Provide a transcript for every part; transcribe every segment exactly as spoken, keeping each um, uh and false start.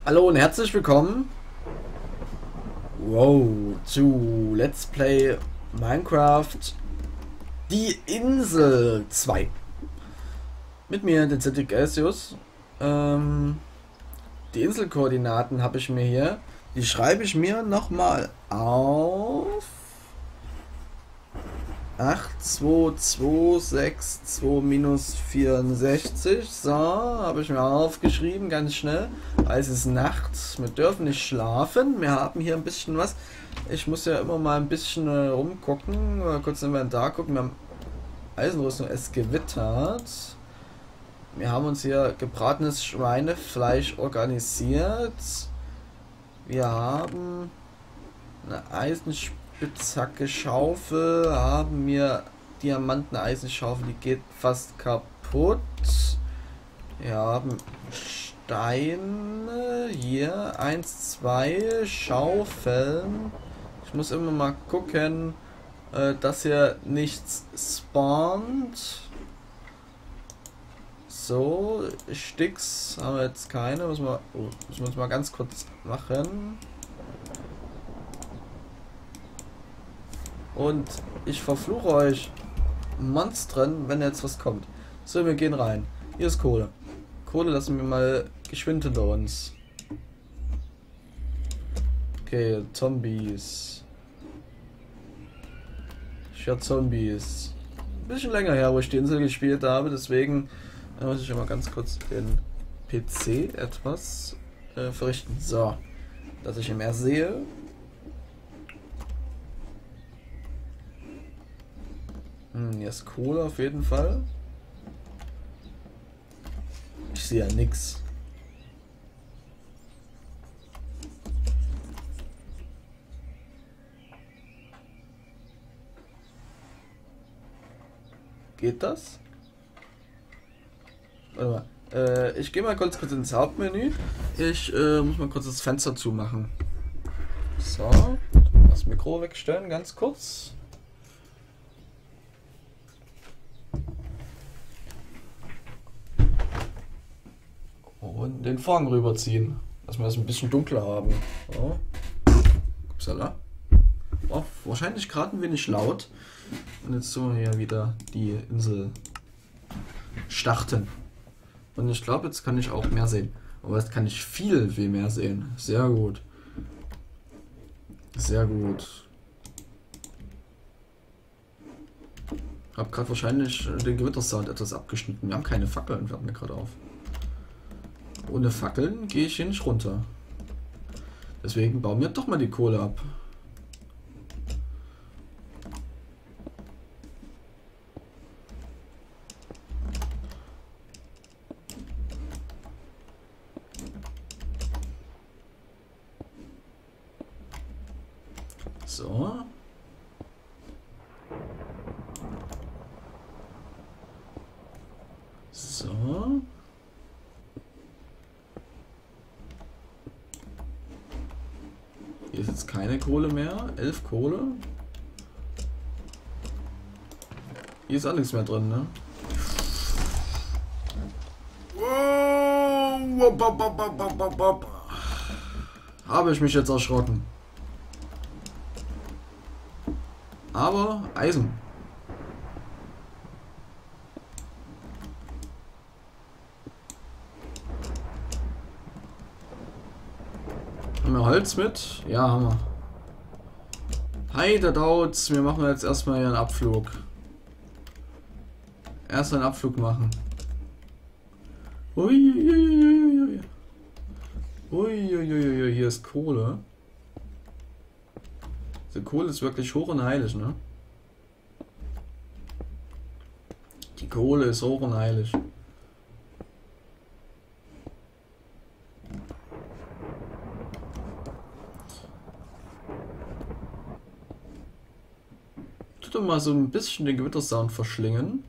Hallo und herzlich willkommen wow, zu Let's Play Minecraft Die Insel zwei. Mit mir, den Cedric Elsius. Ähm, die Inselkoordinaten habe ich mir hier. Die schreibe ich mir nochmal auf. acht zwei zwei sechs zwei minus vierundsechzig. So, habe ich mir aufgeschrieben, ganz schnell. Es ist Nacht, wir dürfen nicht schlafen. Wir haben hier ein bisschen was. Ich muss ja immer mal ein bisschen äh, rumgucken. Mal kurz Inventar gucken. Wir haben Eisenrüstung, es gewittert. Wir haben uns hier gebratenes Schweinefleisch organisiert. Wir haben eine Eisenspitzhacke, Schaufel, haben wir Diamanten-Eisenschaufel, die geht fast kaputt. Wir haben Steine, hier, eins, zwei, Schaufeln. Ich muss immer mal gucken, äh, dass hier nichts spawnt. So, Sticks haben wir jetzt keine, müssen wir, oh, müssen wir uns mal ganz kurz machen. Und ich verfluche euch Monstren, wenn jetzt was kommt. So, wir gehen rein. Hier ist Kohle. Kohle lassen wir mal geschwind hinter uns. Okay, Zombies. Ich höre Zombies. Ein bisschen länger her, wo ich die Insel gespielt habe, deswegen muss ich immer ganz kurz den P C etwas äh, verrichten. So, dass ich ihn mehr sehe. Hm, hier ist Kohle auf jeden Fall. Ich sehe ja nix. Geht das? Warte mal. Äh, ich gehe mal kurz, kurz ins Hauptmenü. Ich äh, muss mal kurz das Fenster zumachen. So. Das Mikro wegstellen, ganz kurz. Und den Vorhang rüberziehen, dass wir das ein bisschen dunkler haben. So. Upsala. Oh, wahrscheinlich gerade ein wenig laut. Und jetzt tun wir hier wieder die Insel starten. Und ich glaube, jetzt kann ich auch mehr sehen. Aber jetzt kann ich viel, viel mehr sehen. Sehr gut. Sehr gut. Hab gerade wahrscheinlich den Gewittersound etwas abgeschnitten. Wir haben keine Fackeln, fällt mir gerade auf. Ohne Fackeln gehe ich hier nicht runter. Deswegen bauen wir doch mal die Kohle ab. So. So. Hier ist jetzt keine Kohle mehr. Elf Kohle. Hier ist auch nichts mehr drin, ne? Habe ich mich jetzt erschrocken. Aber Eisen. Haben wir Holz mit? Ja, haben wir. Hi, da dauert's. Wir machen jetzt erstmal hier einen Abflug. Erst einen Abflug machen. Uiuiuiui. Uiuiuiui, hier ist Kohle. Die Kohle ist wirklich hoch und heilig, ne? Die Kohle ist hoch und heilig. Tut doch mal so ein bisschen den Gewittersound verschlingen.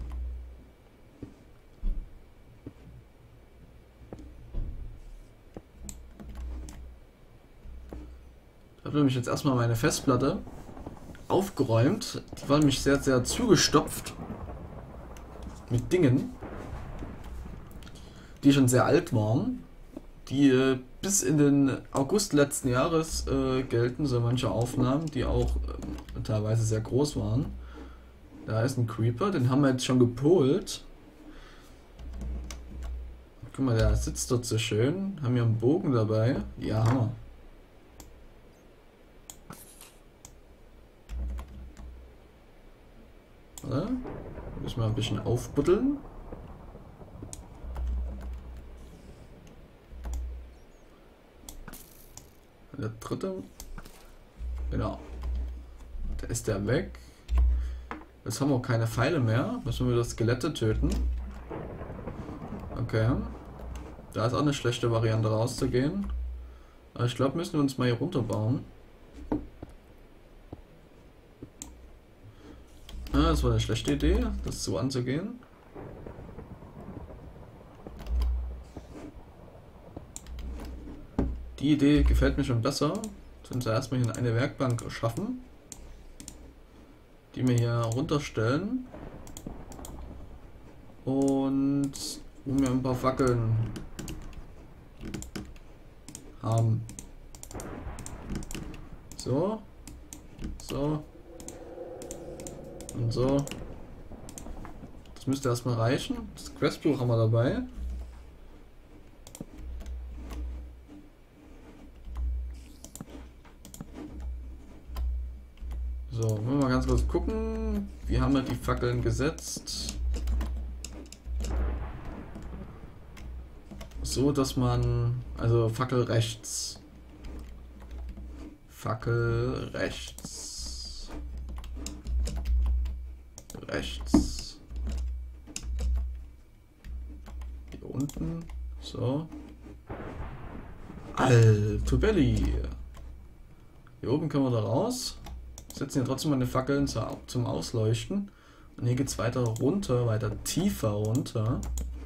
Ich habe nämlich jetzt erstmal meine Festplatte aufgeräumt. Die war nämlich sehr, sehr zugestopft mit Dingen, die schon sehr alt waren. die äh, bis in den August letzten Jahres äh, gelten, so manche Aufnahmen, die auch äh, teilweise sehr groß waren. Da ist ein Creeper, den haben wir jetzt schon gepolt. Guck mal, der sitzt dort so schön. Haben wir einen Bogen dabei. Ja, Hammer. Oder? Müssen wir ein bisschen aufbuddeln. Der dritte. Genau. Da ist der weg. Jetzt haben wir auch keine Pfeile mehr. Müssen wir das Skelette töten. Okay. Da ist auch eine schlechte Variante rauszugehen. Aber ich glaube, müssen wir uns mal hier runterbauen. Ah, das war eine schlechte Idee, das so anzugehen. Die Idee gefällt mir schon besser. Jetzt müssen wir erstmal hier eine Werkbank schaffen, die wir hier runterstellen. Und wo wir ein paar Fackeln haben. So. So. Und so. Das müsste erstmal reichen. Das Questbuch haben wir dabei. So, wollen wir mal ganz kurz gucken. Wie haben wir die Fackeln gesetzt? So, dass man, also Fackel rechts. Fackel rechts. Rechts. Hier unten. So. Alto Belli. Hier oben können wir da raus. Setzen hier trotzdem meine Fackeln zum Ausleuchten. Und hier geht es weiter runter, weiter tiefer runter.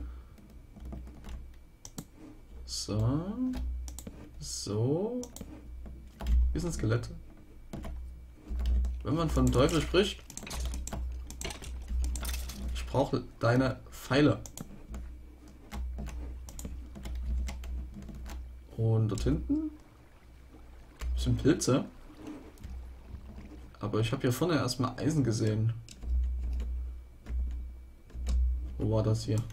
So. So. Hier sind Skelette. Wenn man von Teufel spricht, ich brauche deine Pfeile. Und dort hinten sind Pilze. Aber ich habe hier vorne erstmal Eisen gesehen. Wo war das hier?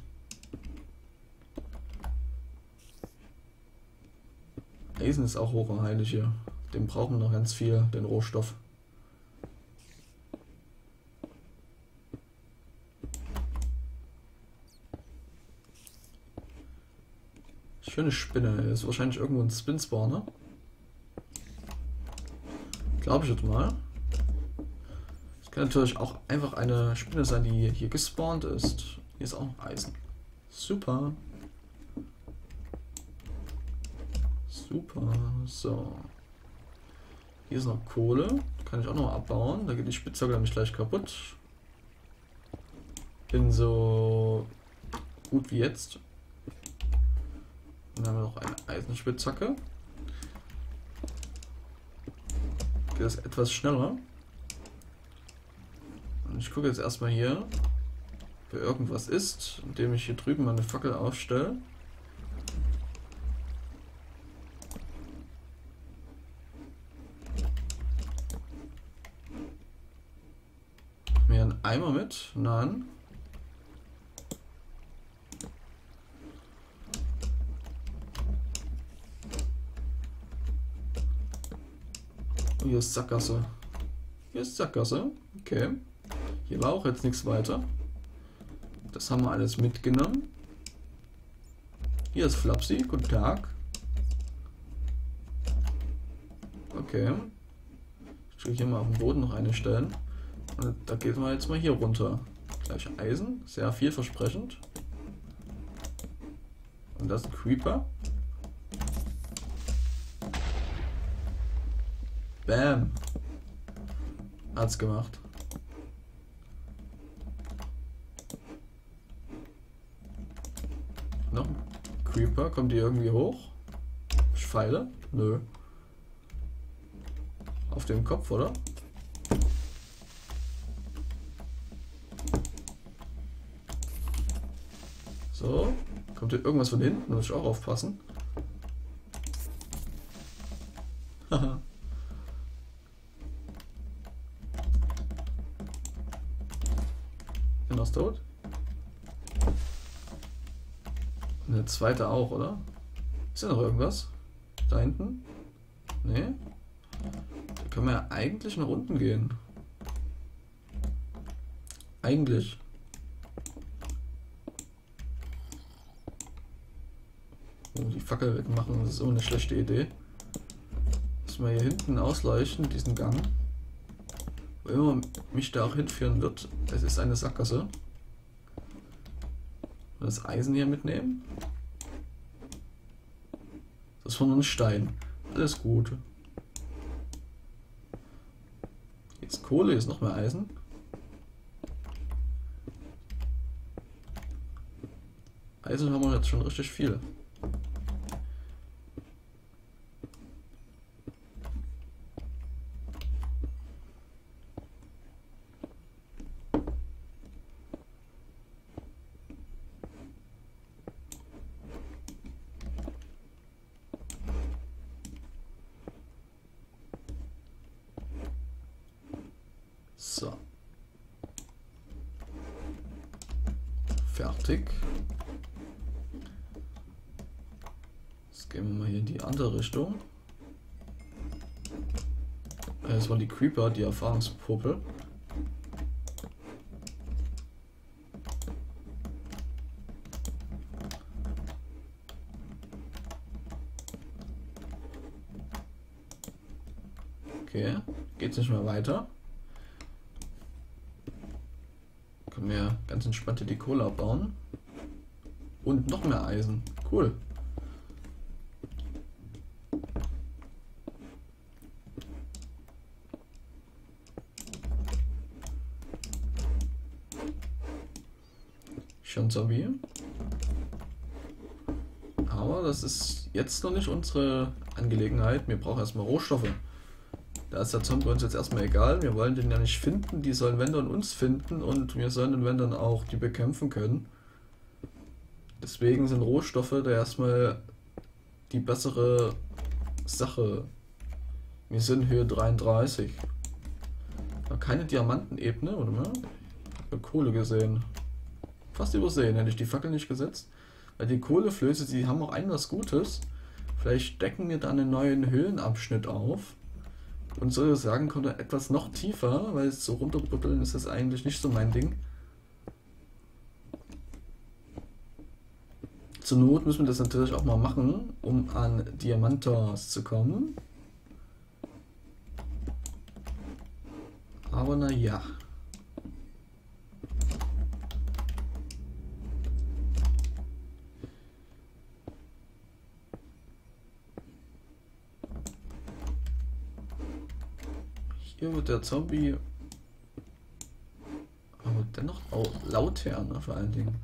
Eisen ist auch hoch und heilig hier. Den brauchen wir noch ganz viel, den Rohstoff. Schöne Spinne. Das ist wahrscheinlich irgendwo ein Spin-Spawner. Glaube ich jetzt mal. Es kann natürlich auch einfach eine Spinne sein, die hier gespawnt ist. Hier ist auch Eisen. Super. Super. So. Hier ist noch Kohle. Kann ich auch noch abbauen. Da geht die Spitzhacke nämlich gleich kaputt. Bin so gut wie jetzt. Dann haben wir noch eine Eisenspitzhacke. Geht das etwas schneller. Und ich gucke jetzt erstmal hier, ob hier irgendwas ist, indem ich hier drüben meine Fackel aufstelle. Mir einen Eimer mit? Nein. Oh, hier ist Sackgasse. Hier ist Sackgasse. Okay. Hier war auch jetzt nichts weiter. Das haben wir alles mitgenommen. Hier ist Flapsy. Guten Tag. Okay. Ich will hier mal auf dem Boden noch eine stellen. Und da geht man jetzt mal hier runter. Gleich Eisen. Sehr vielversprechend. Und das ist ein Creeper. Bam. Hat's gemacht. Noch ein Creeper. Kommt die irgendwie hoch? Ich Pfeile? Nö. Auf dem Kopf, oder? So. Kommt hier irgendwas von hinten? Muss ich auch aufpassen. Bin das tot? Und der zweite auch, oder? Ist ja noch irgendwas? Da hinten? Nee? Da können wir ja eigentlich nach unten gehen. Eigentlich. Oh, die Fackel wegmachen, das ist immer eine schlechte Idee. Müssen wir hier hinten ausleuchten, diesen Gang. Wo immer mich da auch hinführen wird, es ist eine Sackgasse. Und das Eisen hier mitnehmen. Das ist von uns Stein. Alles gut. Jetzt Kohle, jetzt noch mehr Eisen. Eisen haben wir jetzt schon richtig viel. So. Fertig. Jetzt gehen wir mal hier in die andere Richtung. Das waren die Creeper, die Erfahrungspopel. Okay, geht's nicht mehr weiter. Können wir ganz entspannt hier die Kohle abbauen. Und noch mehr Eisen. Cool. Schon Zombie. Aber das ist jetzt noch nicht unsere Angelegenheit. Wir brauchen erstmal Rohstoffe. Da ist der Zombie uns jetzt erstmal egal. Wir wollen den ja nicht finden. Die sollen wenn dann uns finden und wir sollen wenn dann auch die bekämpfen können. Deswegen sind Rohstoffe da erstmal die bessere Sache. Wir sind Höhe dreiunddreißig. Keine Diamantenebene, oder mal? Ich habe Kohle gesehen. Fast übersehen, hätte ich die Fackel nicht gesetzt. Weil die Kohleflöße, die haben auch ein was Gutes. Vielleicht decken wir da einen neuen Höhlenabschnitt auf. Und sozusagen kommt er etwas noch tiefer, weil es so runterbuddeln ist das eigentlich nicht so mein Ding. Zur Not müssen wir das natürlich auch mal machen, um an Diamantos zu kommen. Aber naja. Hier wird der Zombie aber dennoch auch lauter, ne, vor allen Dingen.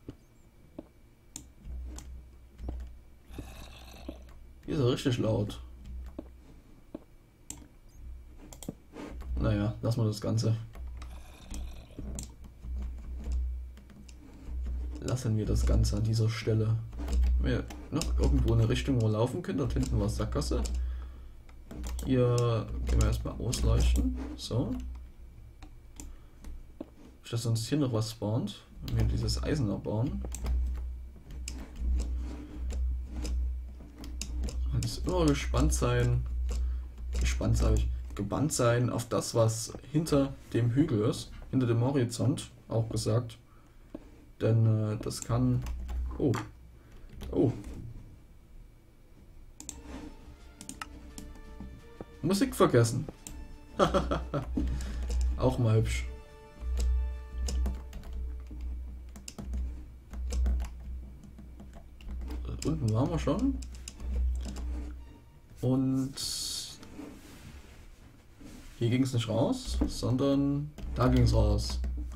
Hier ist er richtig laut. Naja, lassen wir das Ganze. Lassen wir das Ganze an dieser Stelle. Wenn wir noch irgendwo in eine Richtung wo wir laufen können, dort hinten war Sackgasse. Hier gehen wir erstmal ausleuchten. So. Nicht, dass uns hier noch was spawnt, wenn wir dieses Eisen abbauen. Man muss immer gespannt sein. Gespannt sage ich. Gebannt sein auf das, was hinter dem Hügel ist. Hinter dem Horizont, auch gesagt. Denn äh, das kann. Oh. Oh. Musik vergessen. Auch mal hübsch. Da unten waren wir schon. Und hier ging es nicht raus, sondern da ging es raus.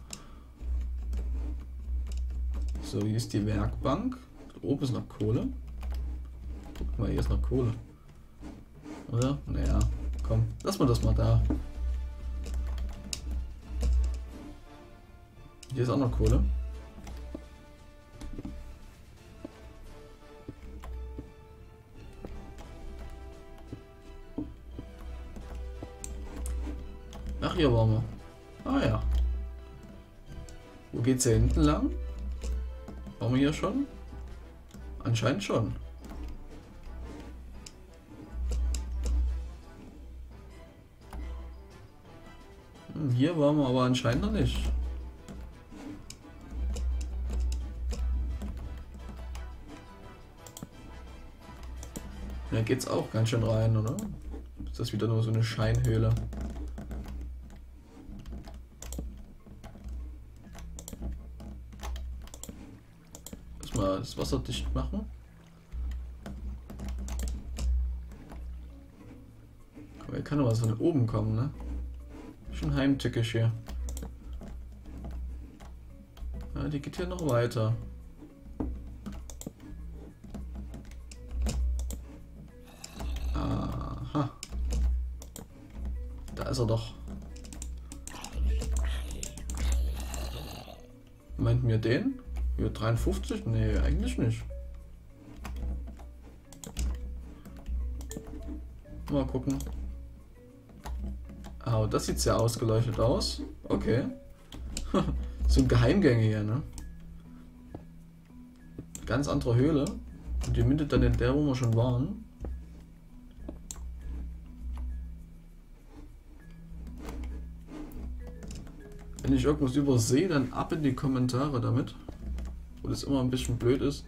So, hier ist die Werkbank. Da oben ist noch Kohle. Guck mal, hier ist noch Kohle. Oder? Naja, komm, lass mal das mal da. Hier ist auch noch Kohle. Ach, hier waren wir. Ah ja. Wo geht's hier hinten lang? Waren wir hier schon? Anscheinend schon. Hm, hier waren wir aber anscheinend noch nicht. Da geht's auch ganz schön rein, oder? Ist das wieder nur so eine Scheinhöhle? Lass mal das Wasser dicht machen. Aber hier kann doch was von oben kommen, ne? Schon heimtückisch hier. Ja, die geht hier noch weiter. Aha. Da ist er doch. Meint mir den? Hier dreiundfünfzig? Nee, eigentlich nicht. Mal gucken. Oh, das sieht sehr ausgeleuchtet aus. Okay. So ein Geheimgänge hier, ne? Ganz andere Höhle. Und die mündet dann in der, wo wir schon waren. Wenn ich irgendwas übersehe, dann ab in die Kommentare damit. Wo das immer ein bisschen blöd ist.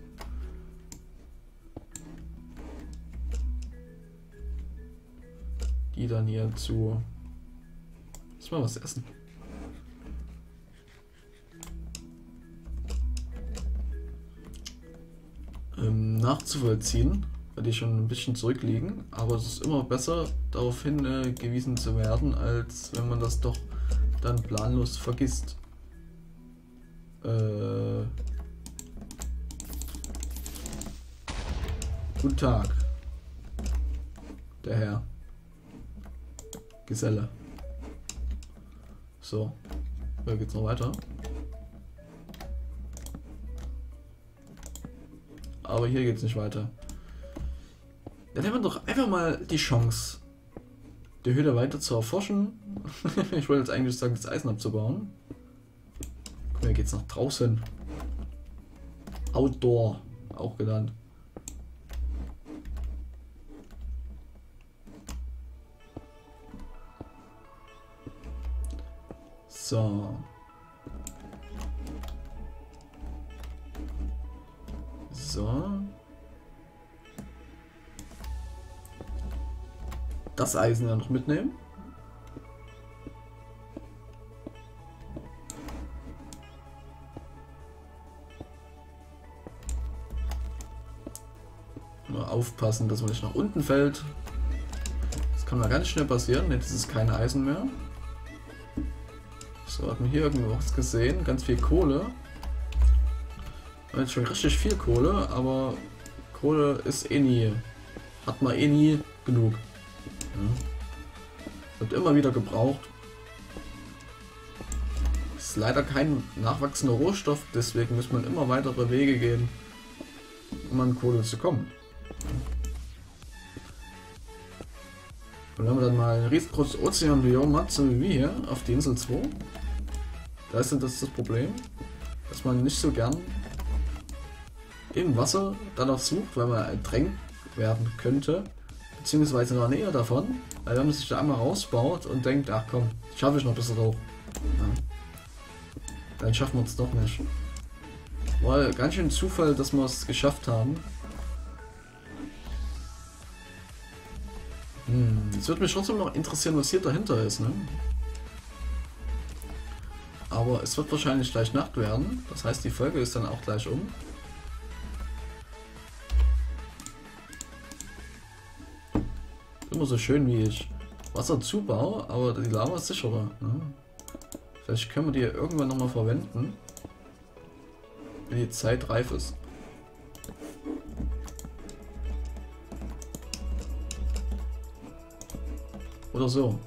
Die dann hier zu... Lass mal was essen. Ähm, nachzuvollziehen, weil die schon ein bisschen zurückliegen. Aber es ist immer besser, darauf hingewiesen zu werden, als wenn man das doch dann planlos vergisst. Äh... Guten Tag, der Herr Geselle. So, hier geht's noch weiter. Aber hier geht's nicht weiter. Dann haben wir doch einfach mal die Chance, die Höhle weiter zu erforschen. Ich wollte jetzt eigentlich sagen, das Eisen abzubauen. Guck mal, hier geht's nach draußen. Outdoor, auch genannt. So. So. Das Eisen dann noch mitnehmen. Nur aufpassen, dass man nicht nach unten fällt. Das kann mal ganz schnell passieren. Jetzt ist es kein Eisen mehr. So, hat man hier irgendwo was gesehen? Ganz viel Kohle. Jetzt schon richtig viel Kohle, aber Kohle ist eh nie, hat man eh nie genug. Ja. Wird immer wieder gebraucht. Ist leider kein nachwachsender Rohstoff, deswegen muss man immer weitere Wege gehen, um an Kohle zu kommen. Und wenn man dann mal ein riesengroßes Ozeanbiom hat, so wie wir hier auf die Insel zwei, da ist dann das, das Problem, dass man nicht so gern im Wasser danach sucht, weil man ertränkt werden könnte, beziehungsweise in der Nähe davon, weil wenn man sich da einmal rausbaut und denkt, ach komm, schaffe ich noch ein bisschen hoch, ja, dann schaffen wir es doch nicht. War ganz schön Zufall, dass wir es geschafft haben. Hm, jetzt würde mich trotzdem noch interessieren, was hier dahinter ist, ne? Aber es wird wahrscheinlich gleich Nacht werden, das heißt, die Folge ist dann auch gleich um. Immer so schön, wie ich Wasser zubaue, aber die Lava ist sicherer. Ne? Vielleicht können wir die irgendwann nochmal verwenden, wenn die Zeit reif ist. Oder so.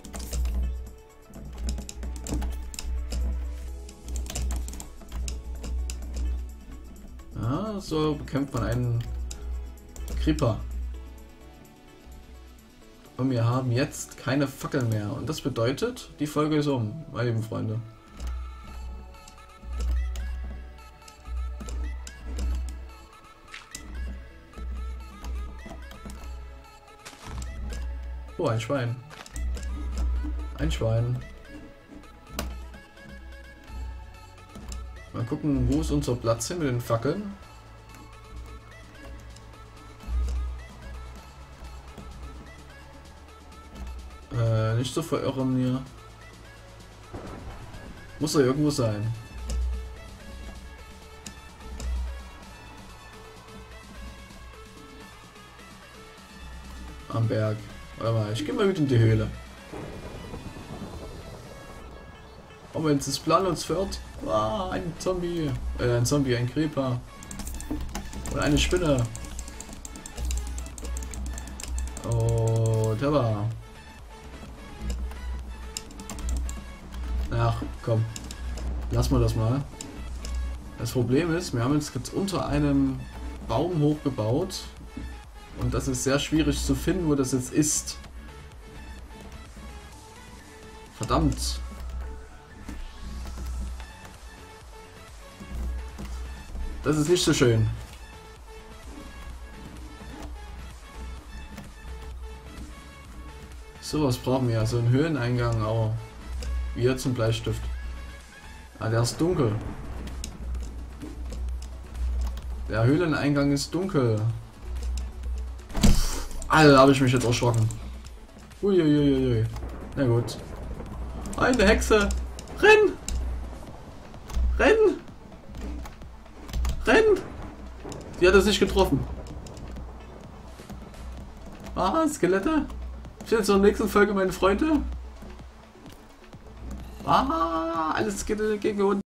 Ja, so bekämpft man einen Creeper. Und wir haben jetzt keine Fackeln mehr. Und das bedeutet, die Folge ist um, meine lieben Freunde. Oh, ein Schwein. Ein Schwein. Mal gucken, wo ist unser Platz hin mit den Fackeln. Äh, nicht so verirren hier. Muss er irgendwo sein. Am Berg. Warte mal, ich gehe mal mit in die Höhle. Aber wenn das Plan uns führt. Ah, ein Zombie. Äh, ein Zombie, ein Creeper. Und eine Spinne. Oh, der war. Ach, komm. Lass mal das mal. Das Problem ist, wir haben uns jetzt unter einem Baum hochgebaut. Und das ist sehr schwierig zu finden, wo das jetzt ist. Verdammt. Das ist nicht so schön. So was brauchen wir. So einen Höheneingang auch. Wie jetzt ein Bleistift. Ah, der ist dunkel. Der Höhleneingang ist dunkel. Alter, habe ich mich jetzt erschrocken. Uiuiuiui. Na gut. Eine Hexe. Renn! Renn! Renn! Die hat es nicht getroffen. Ah, Skelette. Bis zur nächsten Folge, meine Freunde. Ah, alles geht gegen uns.